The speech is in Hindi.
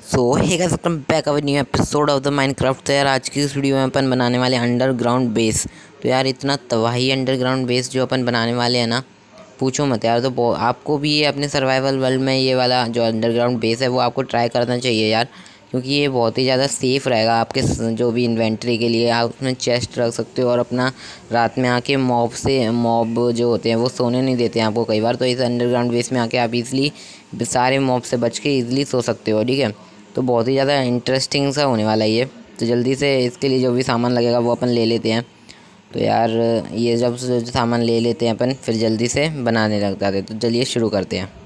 So hey guys, welcome back our new episode of the Minecraft. तो यार आज की इस वीडियो में अपन बनाने वाले अंडरग्राउंड बेस। तो यार इतना तबाही अंडरग्राउंड बेस जो अपन बनाने वाले हैं ना, पूछो मत यार। तो आपको भी ये अपने सर्वाइवल वर्ल्ड में ये वाला जो अंडरग्राउंड बेस है वो आपको ट्राई करना चाहिए यार, क्योंकि ये बहुत ही ज़्यादा सेफ़ रहेगा आपके जो भी इन्वेंट्री के लिए। आप उसमें चेस्ट रख सकते हो और अपना रात में आके मॉब जो होते हैं वो सोने नहीं देते हैं आपको कई बार। तो इस अंडरग्राउंड बेस में आके आप इजली सारे मॉब से बच के ईजिली सो सकते हो, ठीक है। तो बहुत ही ज़्यादा इंटरेस्टिंग सा होने वाला है ये। तो जल्दी से इसके लिए जो भी सामान लगेगा वो अपन ले लेते हैं। तो यार ये जब जो सामान ले लेते हैं अपन, फिर जल्दी से बनाने लग जाते हैं। तो चलिए शुरू करते हैं।